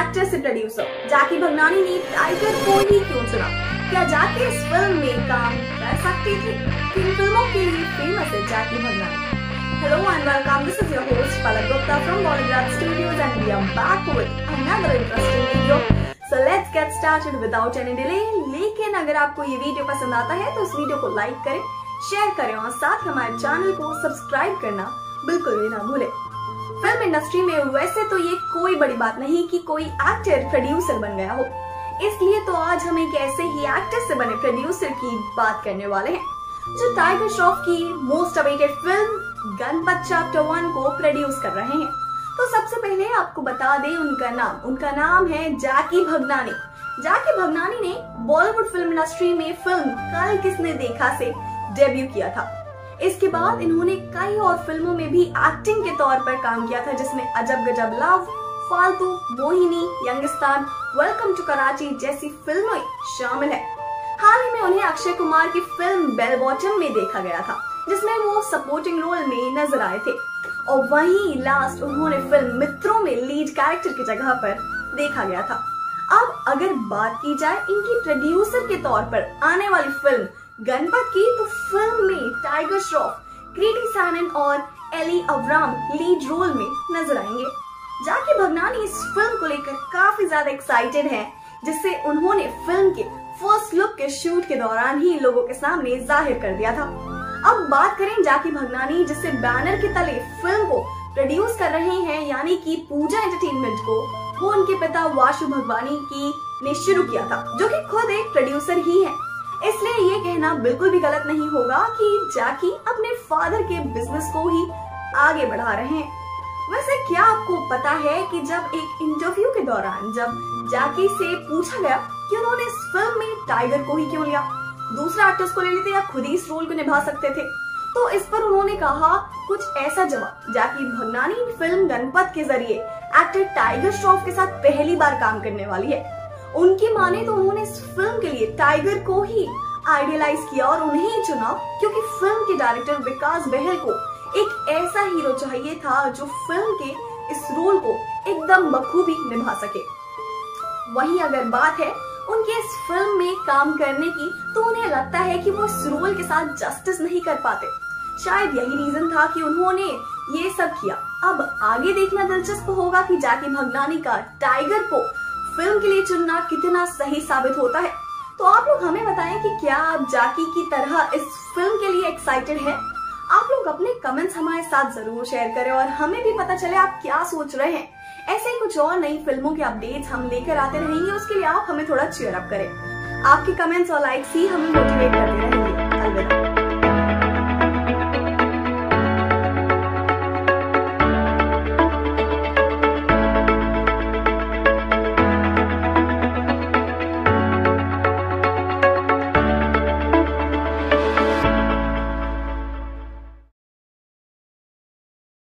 Actor से producer जैकी भगनानी ने tiger को ही क्यों चुना? क्या जैकी इस फिल्म में काम कर सकती थी? किन फिल्मों के लिए फेमस है जैकी Bhagnani? Hello and welcome. This is your host Palak Gupta from Bollywood Studios and we are back with another interesting video. So let's get started without any delay. लेकिन अगर आपको ये वीडियो पसंद आता है तो इस वीडियो को लाइक करें, शेयर करें और साथ हमारे चैनल को सब्सक्राइब करना बिल्कुल भी ना भूलें। फिल्म इंडस्ट्री में वैसे तो ये कोई बड़ी बात नहीं कि कोई एक्टर प्रोड्यूसर बन गया हो, इसलिए तो आज हम एक ऐसे ही एक्टर से बने प्रोड्यूसर की बात करने वाले हैं जो टाइगर श्रॉफ की most awaited film Ganapath chapter 1 को प्रोड्यूस कर रहे हैं। तो सबसे पहले आपको बता दें उनका नाम है जैकी भगनानी। जैकी भगनानी ने बॉलीवुड फिल्म इंडस्ट्री में फिल्म कल किसने देखा से डेब्यू किया था। इसके बाद इन्होंने कई और फिल्मों में भी एक्टिंग के तौर पर काम किया था, जिसमें अजब Gazab love, Faltu, Mohini, Youngistaan, welcome to Karachi जैसी फिल्में शामिल है। हाल ही में उन्हें अक्षय कुमार की फिल्म बेल बॉटम में देखा गया था, जिसमें वो सपोर्टिंग रोल में नजर आए थे और वहीं लास्ट उन्होंने फिल्म मित्रों में लीड कैरेक्टर की जगह पर देखा गया था। अब अगर बात की जाए इनकी प्रोड्यूसर के तौर पर आने वाली फिल्म गणपत की, तो फिल्म में टाइगर श्रॉफ, कृति सैनन और एली अब्राम लीड रोल में नजर आएंगे। जैकी भगनानी इस फिल्म को लेकर काफी ज्यादा एक्साइटेड है, जिससे उन्होंने फिल्म के फर्स्ट लुक के शूट के दौरान ही लोगों के सामने जाहिर कर दिया था। अब बात करें जैकी भगनानी जिससे बैनर के तले फिल्म को प्रोड्यूस कर रहे हैं, यानी कि पूजा एंटरटेनमेंट को, वो उनके पिता वासु भगवानी की ने शुरू किया था, जो कि खुद एक प्रोड्यूसर ही है। इसलिए ये कहना बिल्कुल भी गलत नहीं होगा कि जैकी अपने फादर के बिजनेस को ही आगे बढ़ा रहे हैं। वैसे क्या आपको पता है कि जब एक इंटरव्यू के दौरान जब जैकी से पूछा गया कि उन्होंने इस फिल्म में टाइगर को ही क्यों लिया, दूसरा एक्टर्स को ले लेते या खुद ही इस रोल को निभा सकते थे, तो इस पर उन्होंने कहा कुछ ऐसा जवाब। जैकी भगनानी फिल्म गणपत के जरिए एक्टर टाइगर श्रॉफ के साथ पहली बार काम करने वाली है। उनकी माने तो उन्होंने इस फिल्म के लिए टाइगर को ही आइडियलाइज किया और उन्हें ही चुना, क्योंकि फिल्म के डायरेक्टर विकास बहल को एक ऐसा हीरो चाहिए था जो फिल्म के इस रोल को एकदम बखूबी निभा सके। वहीं अगर बात है उनके इस फिल्म में काम करने की, तो उन्हें लगता है कि वो इस रोल के साथ जस्टिस नहीं कर पाते। शायद यही रीजन था कि उन्होंने ये सब किया। अब आगे देखना दिलचस्प होगा कि जैकी भगनानी का टाइगर को फिल्म के लिए चुनना कितना सही साबित होता है। तो आप लोग हमें बताएं कि क्या आप जैकी की तरह इस फिल्म के लिए एक्साइटेड हैं? आप लोग अपने कमेंट्स हमारे साथ जरूर शेयर करें और हमें भी पता चले आप क्या सोच रहे हैं। ऐसे ही कुछ और नई फिल्मों के अपडेट्स हम लेकर आते रहेंगे, उसके लिए आप हमें थोड़ा चीयर अप करें। आपके कमेंट्स और लाइक्स ही हमें मोटिवेट करते रहेंगे। अलविदा।